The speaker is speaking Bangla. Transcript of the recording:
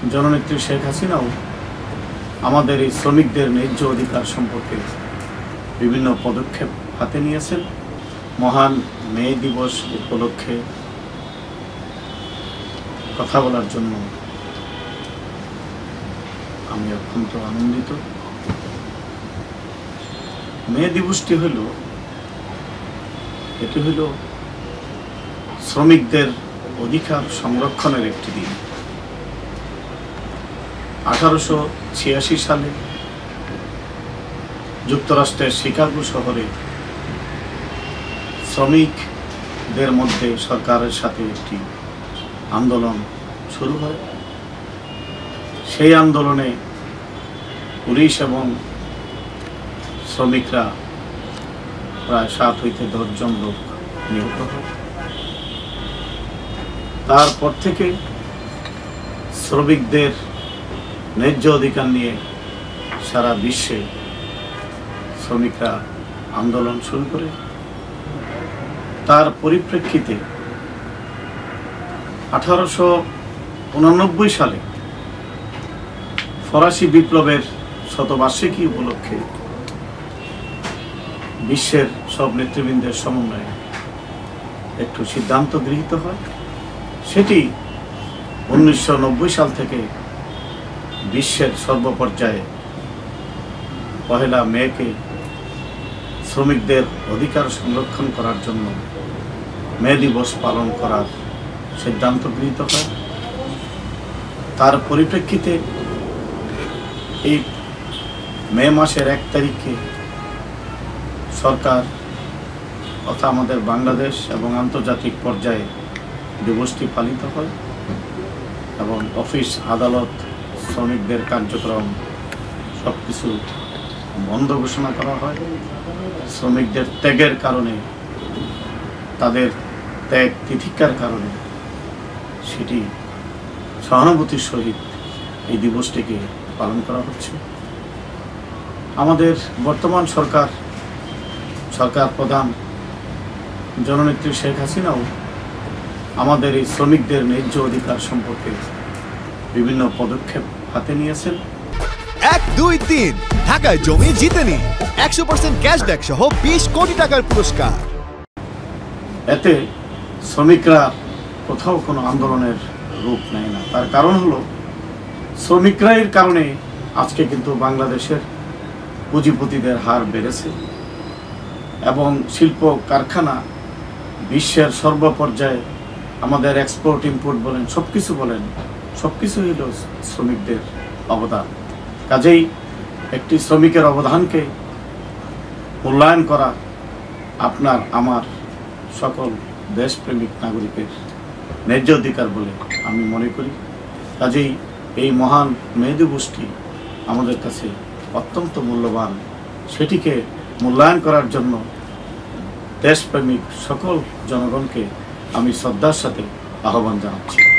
জননেত্রী শেখ হাসিনাও আমাদের এই শ্রমিকদের ন্যায্য অধিকার সম্পর্কে বিভিন্ন পদক্ষেপ হাতে নিয়েছেন। মহান মে দিবস উপলক্ষে কথা বলার জন্য আমি অত্যন্ত আনন্দিত। মে দিবসটি এটি হইল শ্রমিকদের অধিকার সংরক্ষণের একটি দিন। 1886 সালে যুক্তরাষ্ট্রের শিকাগো শহরে শ্রমিকদের মধ্যে সরকারের সাথে একটি আন্দোলন শুরু হয়। সেই আন্দোলনে পুলিশ এবং শ্রমিকরা প্রায় 7 হইতে 10 জন লোক নিহত হয়। তারপর থেকে শ্রমিকদের ন্যায্য অধিকার নিয়ে সারা বিশ্বে শ্রমিকরা আন্দোলন শুরু করে। তার পরিপ্রেক্ষিতে 1889 সালে ফরাসি বিপ্লবের শতবার্ষিকী উপলক্ষে বিশ্বের সব নেতৃবৃন্দের সমন্বয়ে একটু সিদ্ধান্ত গৃহীত হয়। সেটি 1990 সাল থেকে বিশ্বের সর্বপর্যায়ে 1 মেকে শ্রমিকদের অধিকার সংরক্ষণ করার জন্য মে দিবস পালন করার সিদ্ধান্ত গৃহীত হয়। তার পরিপ্রেক্ষিতে এই মে মাসের 1 তারিখে সরকার তথা আমাদের বাংলাদেশ এবং আন্তর্জাতিক পর্যায়ে দিবসটি পালিত হয় এবং অফিস আদালত শ্রমিকদের কার্যক্রম সবকিছু বন্ধ ঘোষণা করা হয়। শ্রমিকদের ত্যাগের কারণে, তাদের ত্যাগ তিতিক্ষার কারণে সেটি সহানুভূতির সহিত এই দিবসটিকে পালন করা হচ্ছে। আমাদের বর্তমান সরকার প্রধান জননেত্রী শেখ হাসিনাও আমাদের এই শ্রমিকদের ন্যায্য অধিকার সম্পর্কে বিভিন্ন পদক্ষেপ হাতে নিয়েছেন। 1, 2, 3 ঢাকায় জমি জিতে নিন 100% ক্যাশব্যাক সহ 20 কোটি টাকার পুরস্কার। এতে শ্রমিকরা কোথাও কোনো আন্দোলনের রূপ নেয় না। তার কারণ হলো শ্রমিকরাই কারণে আজকে কিন্তু বাংলাদেশের পুঁজিপতিদের হার বেড়েছে এবং শিল্প কারখানা বিশ্বের সর্বপর্যায়ে আমাদের এক্সপোর্ট ইম্পোর্ট বলেন, সবকিছু হইল শ্রমিকদের অবদান। কাজেই একটি শ্রমিকের অবদানকে মূল্যায়ন করা আপনার আমার সকল দেশপ্রেমিক নাগরিকের ন্যায্য অধিকার বলে আমি মনে করি। কাজেই এই মহান মে দিবসটি আমাদের কাছে অত্যন্ত মূল্যবান। সেটিকে মূল্যায়ন করার জন্য দেশপ্রেমিক সকল জনগণকে আমি শ্রদ্ধার সাথে আহ্বান জানাচ্ছি।